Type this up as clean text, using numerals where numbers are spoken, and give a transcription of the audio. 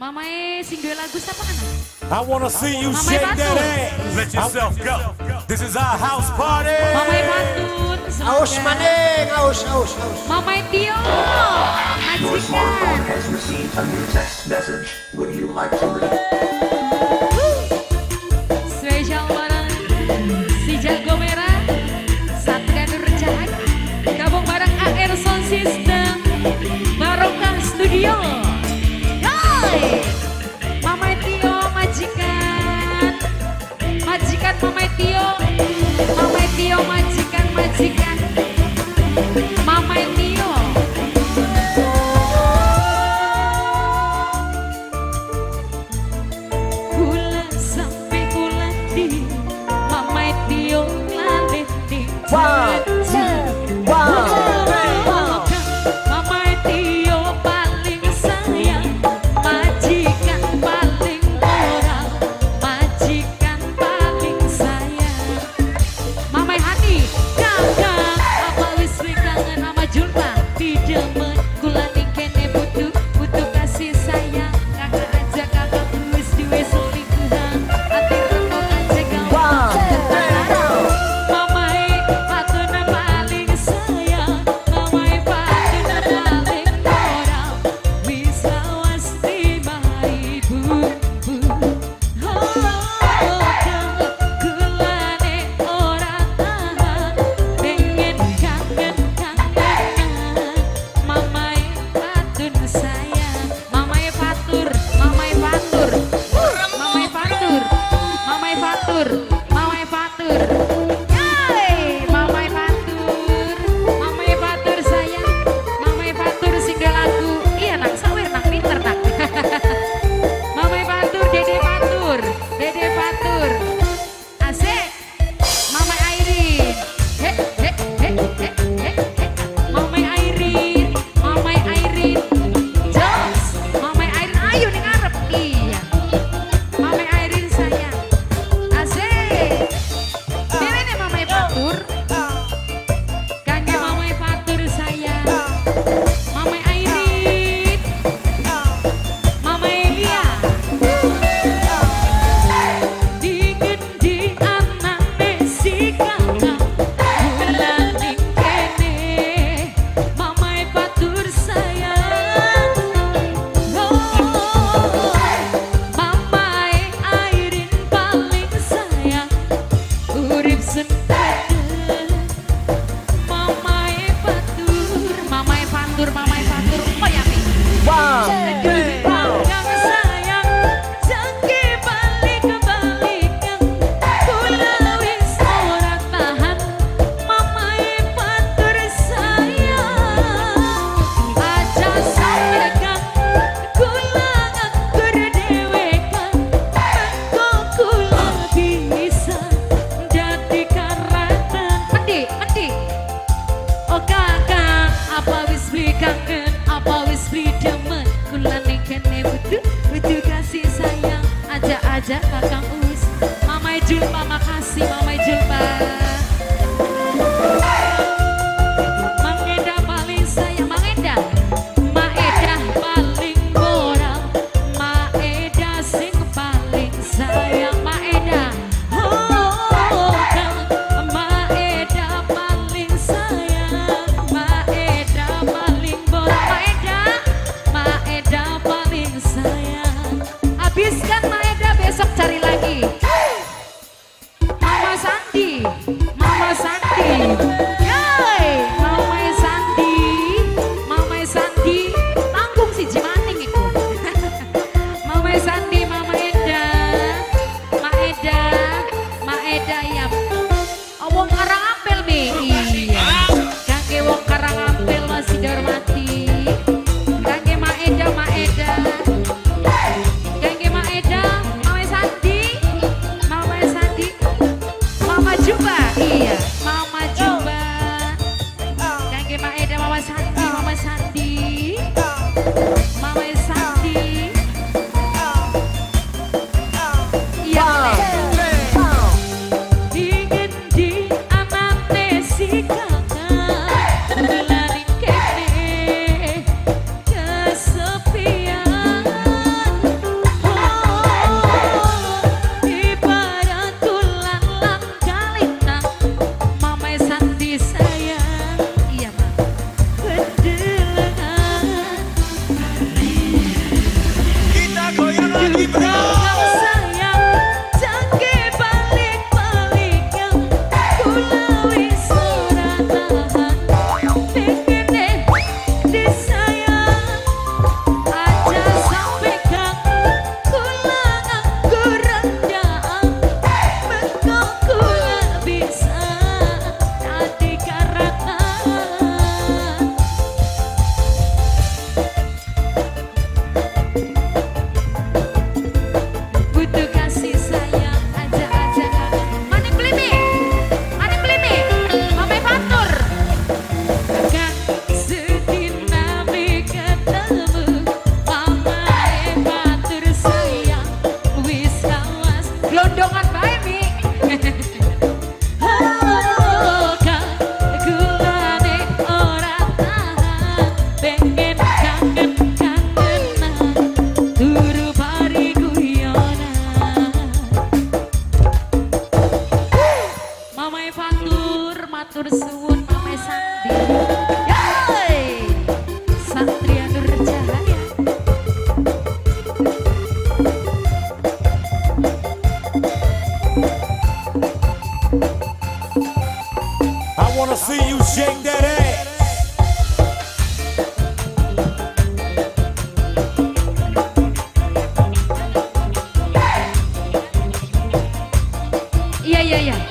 Mamae sing duwe lagu siapa kan? I wanna see you shake that ass. Let yourself go. This is our house party. Mamae Pantun. Aus maning, aus. Mamae Tio. Majikan. Has received a new text message. Would you like to read? Spesial bareng si Jago Merah, Satria Nur Cahaya, gabung bareng AR Sound System, Barokah Studio. Yoi! Mamae Tio majikan, majikan Mamae Tio, Mamae Tio majikan, majikan Mamae Tio. Kula sampai kula di Mamae Tio laleh di Mamae Tio paling sayang, majikan paling moral, majikan paling sayang. Mamae Hani, kakak apa wis kangen sama Julpa, didemen kula ning kene butuh kasih sayang. Kakak aja kakak wis duwe selingkuhan, ati rembug aja gampang. Mamae patuna paling sayang, mamae patuna paling moral, wis lawas terima ibu. Kulane ora tahan, pengen kangen-kangenan. Mamae patun sayang, mamae fatur, mamae fatur, mamae fatur, mamae fatur, mamae fatur. Yay, mamae fatur, mamae fatur sayang, mamae fatur singgah lagu. Iya nak sawer nak pinter nak. Mamae fatur, dede fatur, dede fatur. Asik, mamae Airin. He. Mamae Airin, mamae Airin. Jos, mamae Airin ayo ning ngarep. Iya. Mamae Airin sayang. Asik. Dene mamae fatur. Kangge mamae fatur sayang. Mamae Airin. Mamae Elia. Dikendi anane si kakak, kula ning kene, mamae fatur sayang. Mamae Airin paling sayang, urip sendiri. Mamae fatur, mamae fatur, mamae fatur. Oh ya Mi. Yang sayang, jangke balik-balikan, kula wis ora tahan. Mamae fatur sayang, aja sampekan, kula ngatur dewekan, mengko kula bisa dadi karatan. Mendi. Oh kakak, apa wis beli kangen, apa wis beli demen, kula ning kene butuh kasih sayang, aja kakang wis. Mamae Julpa makasih, Mamae Julpa. Mang Eda paling sayang, Mang Eda. Maeda paling moral, Maeda sing paling sayang, Maeda. Maeda paling sayang, Maeda paling moral, Maeda paling sayang. Habiskan Maeda, besok cari lagi. Mama Santi. iya.